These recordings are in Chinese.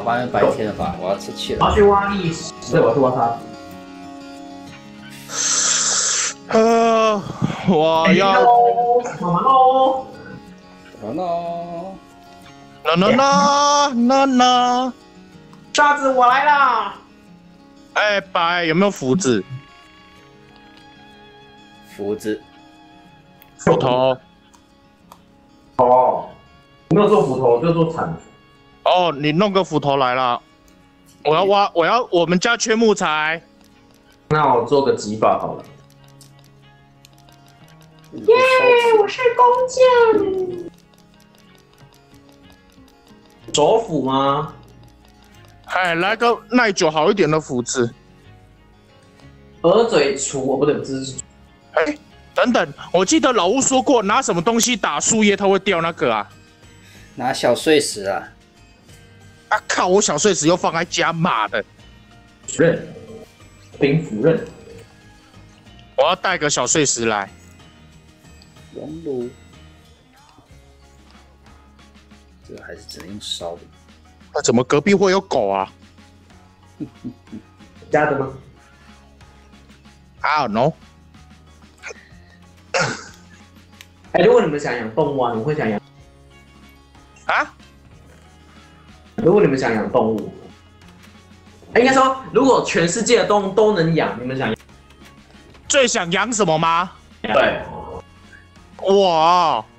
好吧，白天了吧，我要出去了。 我要去挖历史，对，我要去挖它。 我要好忙喽。 那， 沙子，我来啦！ 哎，白有没有斧子？ 斧子， 斧头。 哦，我没有做斧头，就做铲子。 哦，你弄个斧头来了。我要挖，我们家缺木材。 那我做个几把好了。 耶， 我是工匠。手斧吗？ 哎，来个耐久好一点的斧子。 鹅嘴锄，我不对，这是。 哎，等等，我记得老吴说过，拿什么东西打树叶它会掉那个啊？ 拿小碎石啊！ 啊靠！我小碎石又放在家，妈的！ 刃，兵斧刃。 我要带个小碎石来。 熔炉，这个还是只能用烧的。 那怎么隔壁会有狗啊家的吗？ ？I don't know。 哎，如果你们想养动物啊，你们会想养？ 啊？ 如果你们想养动物，应该说，如果全世界的动物都能养，你们想养？ 最想养什么吗？ 对， 我，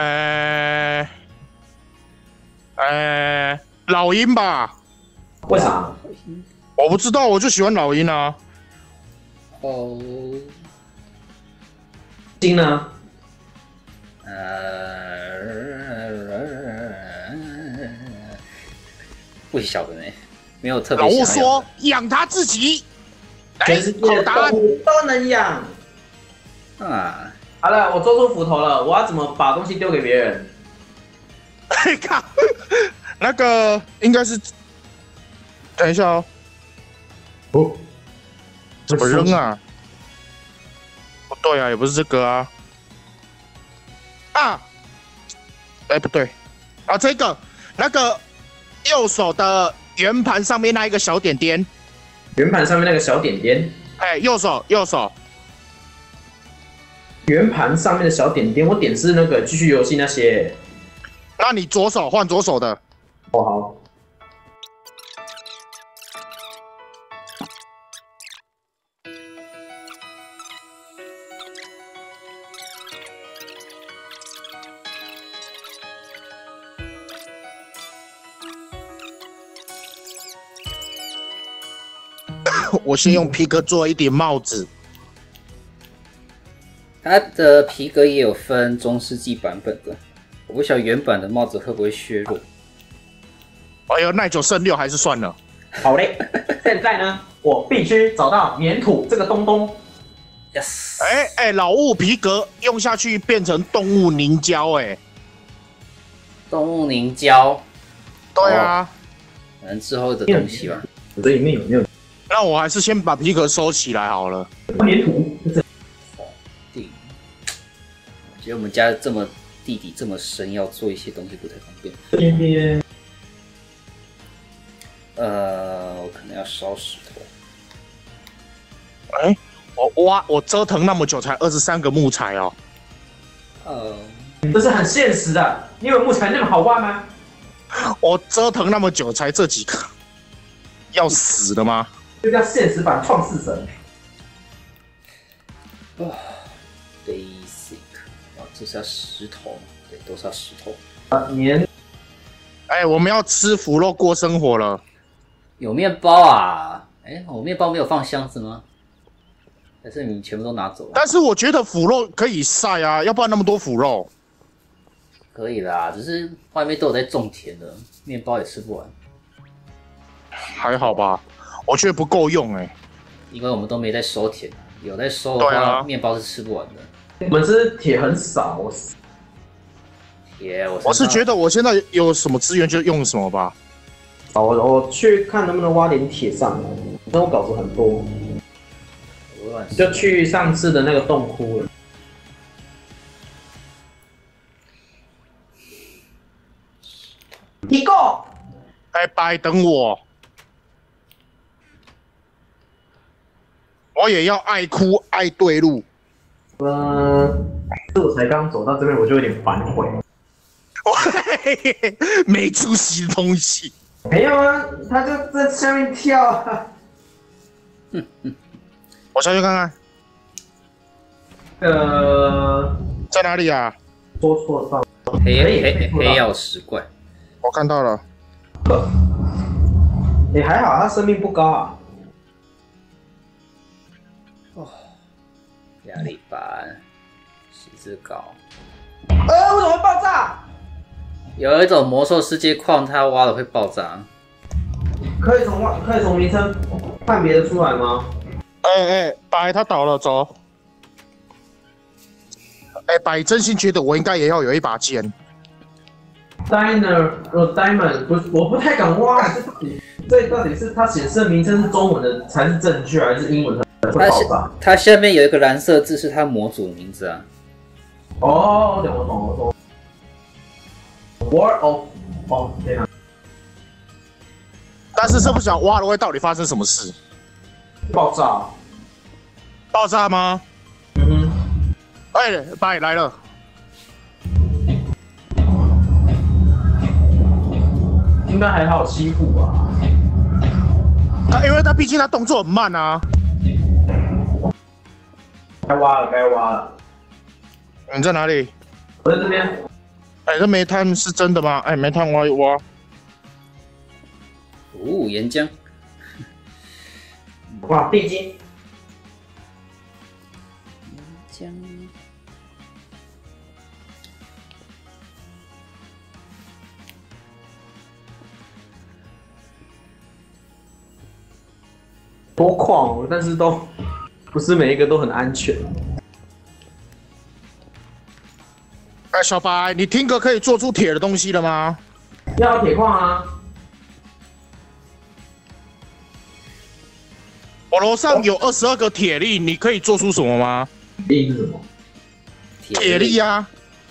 老鹰吧。 为啥？ 我不知道，我就喜欢老鹰啊。 哦， 金呢？ 不晓得呢，没有特别老想要吴说养它自己。 全世界的动物都能养。 啊， 好了，我做出斧头了，我要怎么把东西丢给别人？ 靠，那个应该是，等一下哦， 哦， 怎么扔啊？不对啊，也不是这个啊。啊，哎，不对，啊，这个那个右手的圆盘上面那一个小点点， 圆盘上面那个小点点， 哎，右手， 圆盘上面的小点点，我点是那个继续游戏那些。 那你左手换左手的。 哦，好。 我先用皮革做一顶帽子。 它的皮革也有分中世纪版本的，我不晓得原版的帽子会不会削弱。 哎呦，耐久剩6还是算了。 好嘞，现在呢，我必须找到粘土这个东东。 Yes。 哎，老物皮革用下去变成动物凝胶，哎。 动物凝胶。 对啊。 可能之后的东西吧。 我这里面有没有？ 那我还是先把皮革收起来好了。 粘土。 我觉得我们家地底这么深，要做一些东西不太方便。 边边。 我可能要烧石头。 哎，我折腾那么久才23个木材哦。 这是很现实的。你以为木材那么好挖吗？ 我折腾那么久才这几个，要死的吗？ 这叫现实版创世神。 Basic， 这是要石头，对，都是要石头。 粘。 哎，我们要吃腐肉过生活了。 有面包啊？哎，我面包没有放箱子吗？还是你全部都拿走了？ 但是我觉得腐肉可以晒啊，要不然那么多腐肉。 可以啦，只是外面都有在种田的，面包也吃不完。 还好吧，我觉得不够用哎。 因为我们都没在收田，有在收的话，面包是吃不完的。 我们是铁很少。 铁， 我是觉得我现在有什么资源就用什么吧。 我去看能不能挖点铁上来，但我稿子很多。就去上次的那个洞窟了。提供。 哎，白等我，我也要爱哭爱对路。 我才刚走到这边，我就有点反悔。 没出息的东西。 没有啊，他就在下面跳啊。 我下去看看。在哪里啊？ 说错到黑曜石怪， 我看到了。 也还好，他生命不高啊。 哦，压力板，十字镐。 为什么会爆炸？ 有一种魔兽世界矿，它挖了会爆炸。 可以从名称判别得出来吗？ 白他倒了，走。白真心觉得我应该也要有一把剑。 Diamond 不是，我不太敢挖。这到底是它显示的名称是中文的才是正确，还是英文的会爆炸？ 它下面有一个蓝色字是它模组名字啊。 哦，我懂。War of 天啊！ 但是这不想挖了会到底发生什么事？ 爆炸！ 爆炸吗？ 嗯哼。白来了。 应该还好欺负吧？ 因为他毕竟他动作很慢啊。 该挖了。 你在哪里？ 我在这边。 这煤炭是真的吗？煤炭挖一挖。 哦，岩浆。 哇，地基。 岩浆。 多矿，但是都不是每一个都很安全。 小白，你听歌可以做出铁的东西了吗？ 要铁矿啊！ 我楼上有22个铁粒，你可以做出什么吗？ 粒是什么？ 铁粒啊！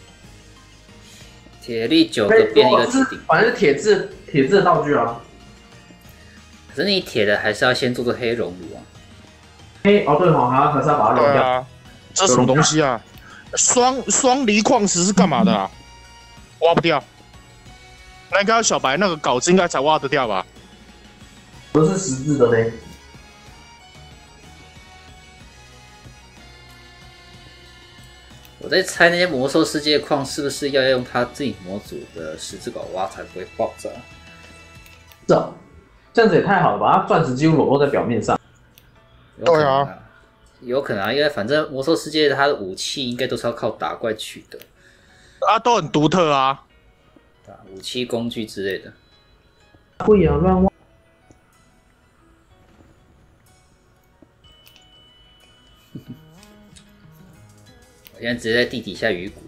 铁粒9个变一个铁锭， 反正铁质的道具啊。 可是你铁的还是要先做做黑熔炉啊。 对哦，还是要把它熔掉。 啊，这什么东西啊？双离矿石是干嘛的啊？挖不掉。那应该小白那个镐子应该才挖得掉吧？ 不是十字的呢。 我在猜那些魔兽世界矿是不是要用它自己模组的十字镐挖才不会爆炸？ 这样子也太好了吧？它钻石几乎裸露在表面上。 对啊， 有可能啊，因为反正魔兽世界它的武器应该都是要靠打怪取得啊，都很独特啊， 武器工具之类的。 不要乱挖。 我现在直接在地底下鱼骨。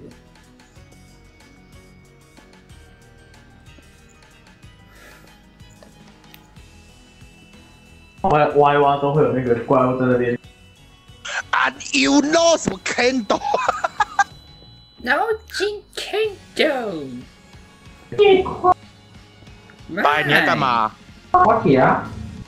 挖一挖都会有那个怪物在那边。 You know 什么 candle？ 脑筋 candle。 白，你要干嘛？ 挖铁啊！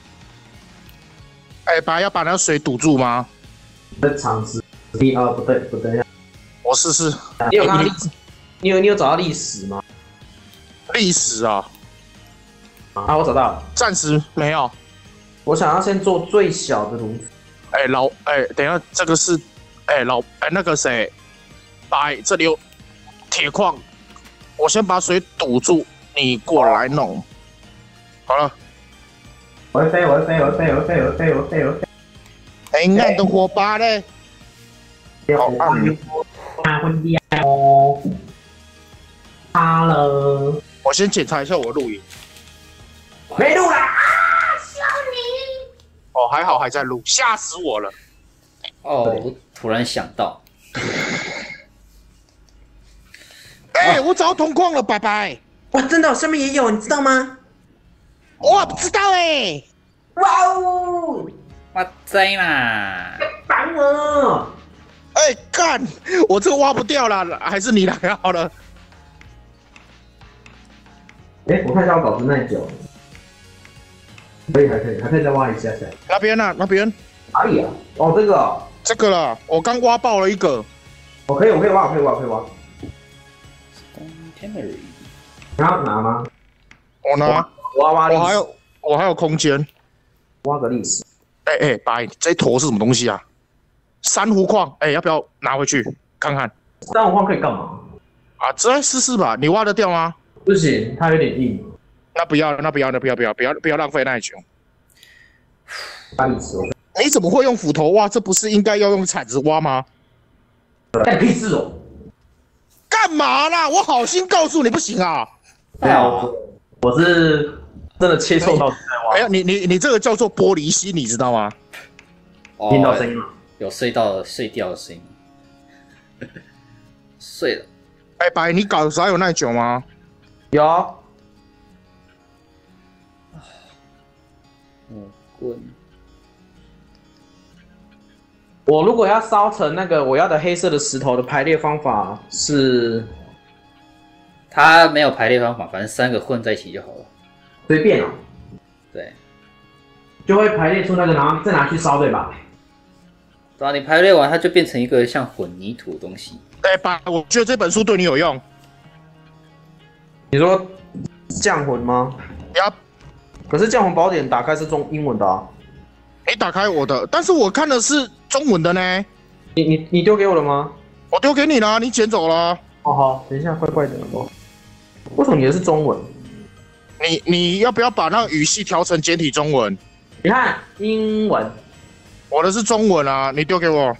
白要把那个水堵住吗？ 在场子。不对， 我试试。 你有看到历史？你有找到历史吗？ 历史啊！ 我找到了。 暂时没有。 我想要先做最小的炉子。 等一下，这个是，那个谁，白这里有铁矿，我先把水堵住，你过来弄。好了。 我会飞。 暗的火把嘞。好暗。 昏掉哦。哈喽。 我先检查一下我的录影。 没录啦！ 哦，还好还在录，吓死我了！ 我突然想到， 我找到铜矿了，拜拜！ 哇，真的，上面也有，你知道吗？ 我不知道哇哦！ 哇塞啦！ 烦我！ 干！我这个挖不掉了，还是你来好了。 我看一下我稿子那久。 可以，还可以再挖一下下。 那边啊，那边。 哪里啊？哦，这个、哦。 这个啦，我刚挖爆了一个。 我可以挖。你要拿吗？ 我拿。 挖历史。 我还有空间。 挖个历史。 白，这坨是什么东西啊？珊瑚矿，要不要拿回去看看？ 珊瑚矿可以干嘛？ 啊，再试试吧。你挖得掉吗？ 不行，它有点硬。 那不要浪费那一球。 挖历史。 你怎么会用斧头挖？这不是应该要用铲子挖吗？ 干屁事哦！ 干嘛啦？我好心告诉你不行啊！ 没有，我是真的切磋到现在挖。 没有，你这个叫做玻璃心，你知道吗？ 听到声音吗？ 有碎掉的声音，碎了。 白，你搞啥有耐久吗？ 有。 棍。 我如果要烧成那个我要的黑色的石头的排列方法是， 它没有排列方法，反正3个混在一起就好了。 随便哦。 对， 就会排列出那个，然后再拿去烧，对吧？ 对啊，你排列完，它就变成一个像混凝土的东西。 白，我觉得这本书对你有用。 你说降魂吗？ 呀， 可是降魂宝典打开是英文的啊。 你打开我的，但是我看的是中文的呢。 你丢给我了吗？ 我丢给你了，你捡走了。 哦好，等一下，怪怪的哦。为什么你的是中文？ 你要不要把那个语系调成简体中文？ 你看英文， 我的是中文啊，你丢给我。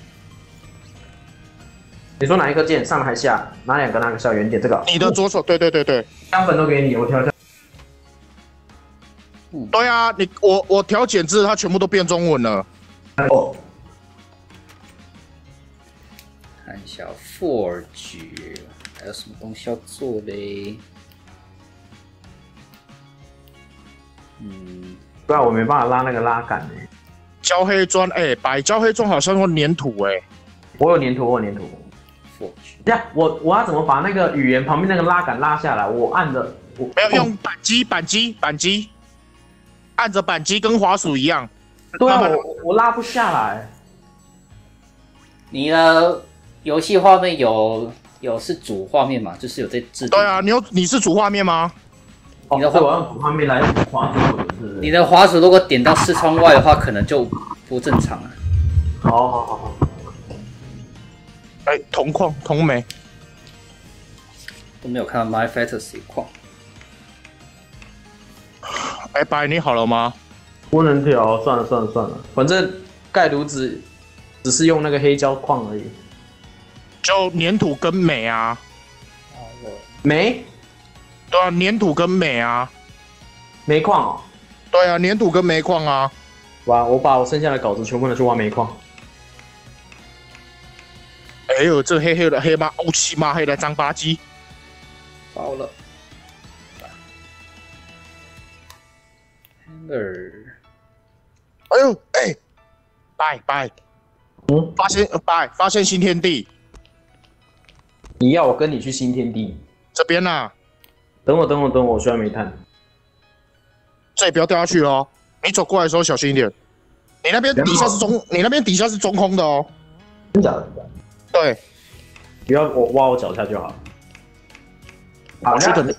你说哪一个键？上还下？哪2个那个小圆点？这个？ 你的左手，对。2 本都给你，我调一下。 对啊，我调简字，它全部都变中文了。 哦。 看一下 Forge 还有什么东西要做嘞？ 对啊，我没办法拉那个拉杆欸。 焦黑砖，白焦黑砖好像用粘土我有粘土。 Forge， 呀，我要怎么把那个语言旁边那个拉杆拉下来？我按的， 没有用扳机，按着扳机跟滑鼠一样。 对啊，我拉不下来。 你的游戏画面有是主画面嘛？就是有在制定。 对啊，你是主画面吗？ 你的我用主画面来滑鼠，是不是？ 你的滑鼠如果点到视窗外的话，可能就不正常了。 好。 铜矿铜煤都没有看到 My Fantasy 矿。 白你好了吗？ 不能调，算了，反正盖炉子只是用那个黑胶矿而已。 就粘土跟煤啊。 煤？ 对啊，粘土跟煤啊。 煤矿哦。 对啊，粘土跟煤矿啊。 我把我剩下的稿子全部拿去挖煤矿。 哎呦，这黑的黑妈，欧气妈黑的脏吧唧。 爆了。 哎呦，拜，发现新天地。 你要我跟你去新天地？ 这边啊。 等我，我需要煤炭。 这里不要掉下去哦，你走过来的时候小心一点。你那边底下是中空的哦。 真假的？ 对。 不要我挖我脚下就好了。 我去等你。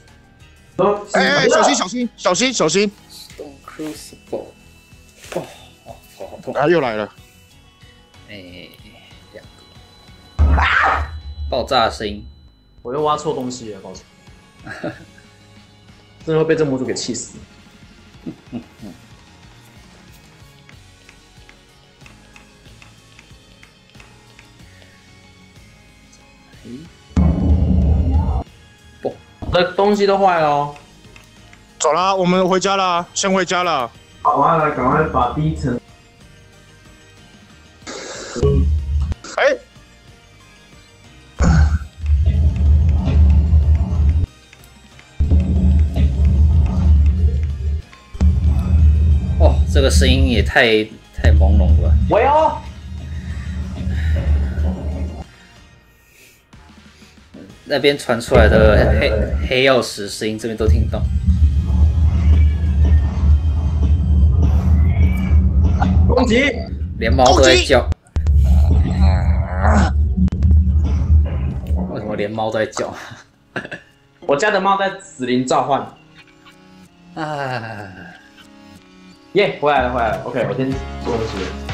小心！ Stone Crucible， 哇，头好痛！ 啊，又来了。 2个。爆炸的声音。 我又挖错东西了，抱歉。真的会被这模组给气死。我的东西都坏了哦。 走啦，我们回家啦，先回家了。 好，我要来赶快把第一层。 哦，这个声音也太朦胧了。 喂哦。 那边传出来的黑曜石声音，这边都听到。 击， 连猫都在叫。为什么连猫都在叫？ 我家的猫在死灵召唤。 啊！ 耶，回来了。OK， 我先做东西。